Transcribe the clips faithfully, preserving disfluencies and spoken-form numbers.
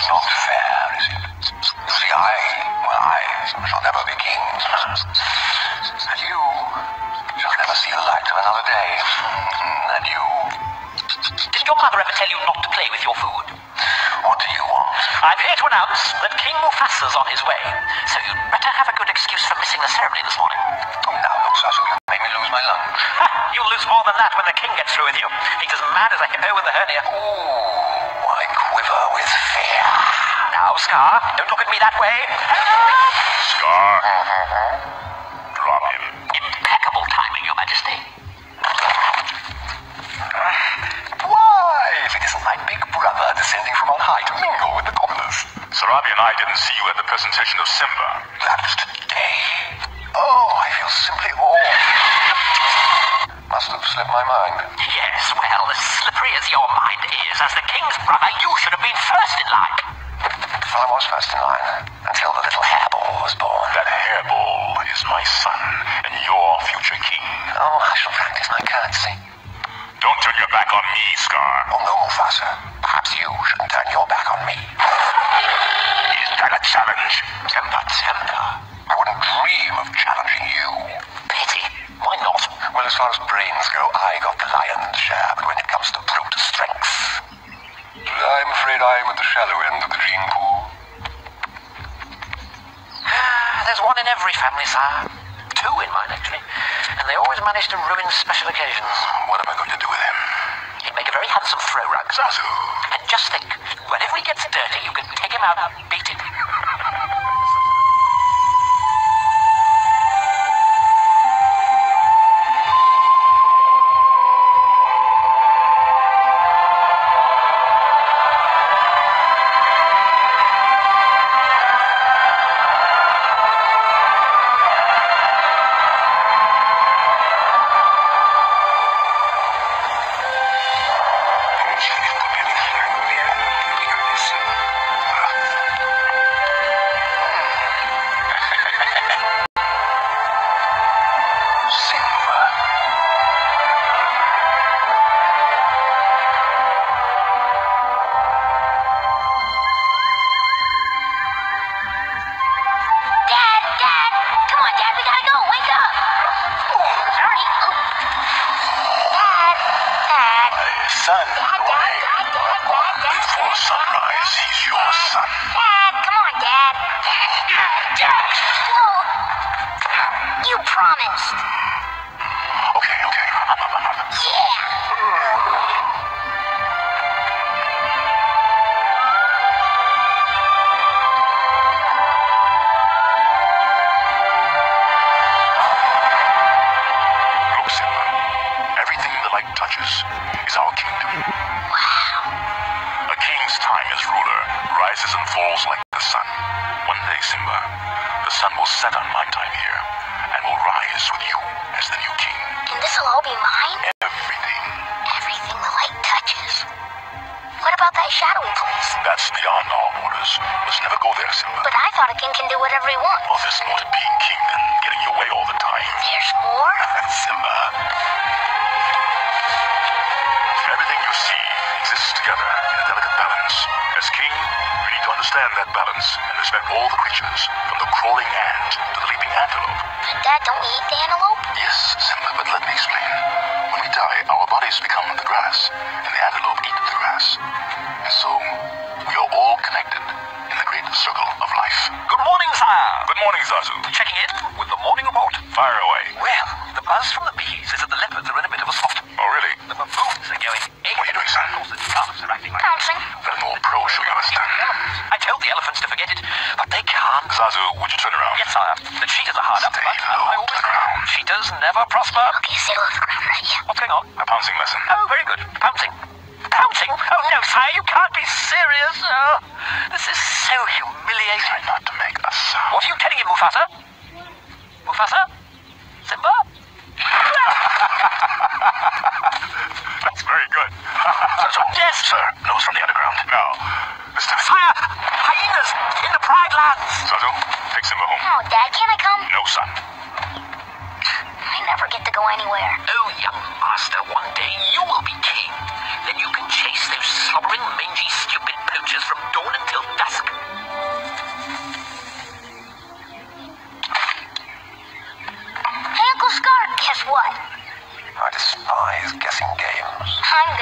It's not fair, is it? You see, I, well, I shall never be king. And you shall never see the light of another day. And you... Didn't your mother ever tell you not to play with your food? What do you want? I'm here to announce that King Mufasa's on his way, so you'd better have a good excuse for missing the ceremony this morning. Oh, now look, Zazu, you made me lose my lunch. Ha! You'll lose more than that when the king gets through with you. He's as mad as a hippo with a hernia. Ooh, I quiver with fear. Now, Scar, don't look at me that way. Scar. Drop him. Impeccable timing, Your Majesty. Why, if it isn't my big brother descending from on high to mingle with the commoners. Sarabi and I didn't see you at the presentation of Simba. That's today. Oh, I feel simply awed. Must have slipped my mind. Yes, well, as slippery as your mind is, as the king's brother, you should have been first in line. Well, I was first in line, until the little hairball was born. That hairball is my son, and your future king. Oh, I shall practice my courtesy. Don't turn your back on me, Scar. Oh, no, Mufasa. Perhaps you shouldn't turn your back on me. Is that a challenge? Temper, temper. I wouldn't dream of challenging you. Pity. Why not? Well, as far as brains go, I got the lion's share, but when it comes to brute strength, I'm afraid I'm at the shallow end of the gene pool. There's one in every family, sire. Two in mine, actually. And they always manage to ruin special occasions. What am I going to do with him? He'd make a very handsome throw rug. Zazu. And just think, whenever he gets dirty, you can take him out and beat him. Son, why? Before sunrise, he's your son. Dad, come on, Dad. Dad! No. You promised. Okay, okay. Up, up, up, up. Yeah. Look, Simba. Everything the light touches is our kingdom. Wow. A king's time as ruler rises and falls like the sun. One day, Simba, the sun will set on my time here and will rise with you as the new king. And this'll all be mine? Everything. Everything the light touches. What about that shadowy place? That's beyond our borders. Let's never go there, Simba. But I thought a king can do whatever he wants. Oh, there's more to being king than getting your way all the time. There's more? Simba. Everything you see exists together in a delicate balance. As king, you need to understand that balance and respect all the creatures, from the crawling ant to the leaping antelope. But Dad, don't we eat the antelope? Yes, Simba, but let me explain. When we die, our bodies become the grass, and the antelope eat the grass. And so, we are all connected in the great circle of life. Good morning, sire. Good morning, Zazu. Checking in with the morning report. Fire away. Well, the buzz from the bees is that the leopards are in a bit of a spot. Oh, really? The baboons are going ape. What are you doing, son? Of course, the giraffes are acting like... Bouncing. Let more pro show you understand. I told the elephants to forget it, but they can't. Zazu, would you turn around? Yes, sire. The cheetahs are hard up, Stay but low I to always the ground. Cheetahs never prosper. Okay, stay low to the ground, right? Yeah. What's going on? A pouncing lesson. Oh, very good. Pouncing. Pouncing? Oh, no, sire, you can't be serious. Oh, this is so humiliating. Try not to make a sound. What are you telling him, Mufasa? Mufasa? Simba? That's very good. So, yes. Sir, nose from the underground. Now, this time. Sire, hyenas in the Pride Lands. Zazu, take Simba home. Oh, Dad, can I come? No, son. I never get to go anywhere. Oh, young master, one day you will be king. Then you can chase those slobbering, mangy, stupid poachers from dawn until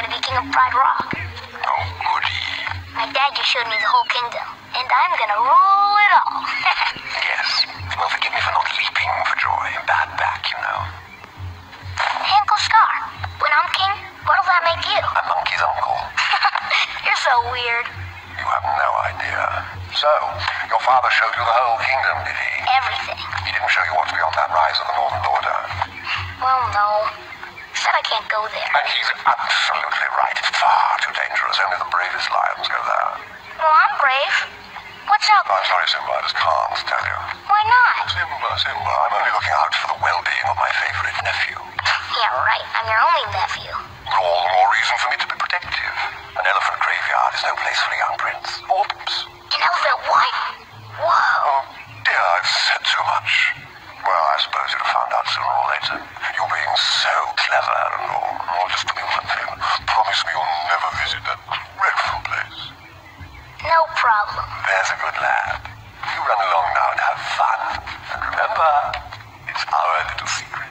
gonna be king of Pride Rock. Oh, goody. My dad just showed me the whole kingdom, and I'm gonna rule it all. Yes. Well, forgive me for not leaping for joy. Bad back, you know. Hey, Uncle Scar, when I'm king, what'll that make you? A monkey's uncle. You're so weird. You have no idea. So, your father showed you the whole kingdom, did he? Everything. He didn't show you what's beyond that rise of the northern border. Well, no. Said I can't go there. And he's absolutely right. It's far too dangerous. Only the bravest lions go there. Well, I'm brave. What's up? I'm sorry, Simba. I just can't tell you. Why not? Simba, Simba, I'm only looking out for the well-being of my favorite nephew. Yeah, right. I'm your only nephew. All the more reason for me to be protective. An elephant graveyard is no place for a young prince. Oops. An elephant what? Whoa. Oh, dear, I've said too much. Well, I suppose you'd have found out sooner or later. You being so clever and all. Oh, just do me one thing. Promise me you'll never visit that dreadful place. No problem. There's a good lad. You run along now and have fun. And remember, it's our little secret.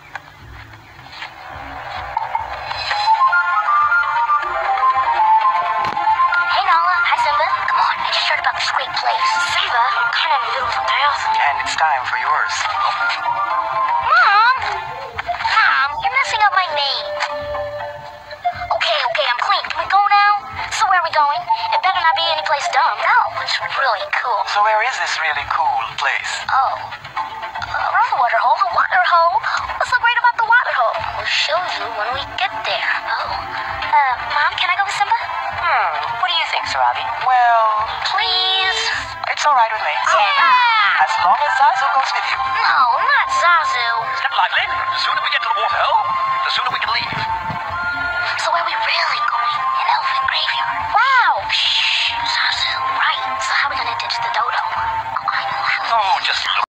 Hey, Nala. Hi, Simba. Come on, I just heard about this great place. Simba, I'm kind of in the middle of a bath. And it's time for yours. Mom! Mom, you're messing up my name. Okay, okay, I'm clean. Can we go now? So where are we going? It better not be any place dumb. No, it's really cool. So where is this really cool place? Oh. Uh, around the water hole. The water hole? What's so great about the water hole? We'll show you when we get there. Oh. Uh, Mom, can I go with Simba? Hmm, what do you think, Sarabi? Well, Please? it's all right with me. Yeah! As long as Zazu goes with you. No, not Zazu. Step lively. The sooner we get to the waterhole, the sooner we can leave. So where are we really going? An elephant graveyard. Wow! Shh, Zazu. Right. So how are we gonna ditch the dodo? Oh, I know how. Oh, just look.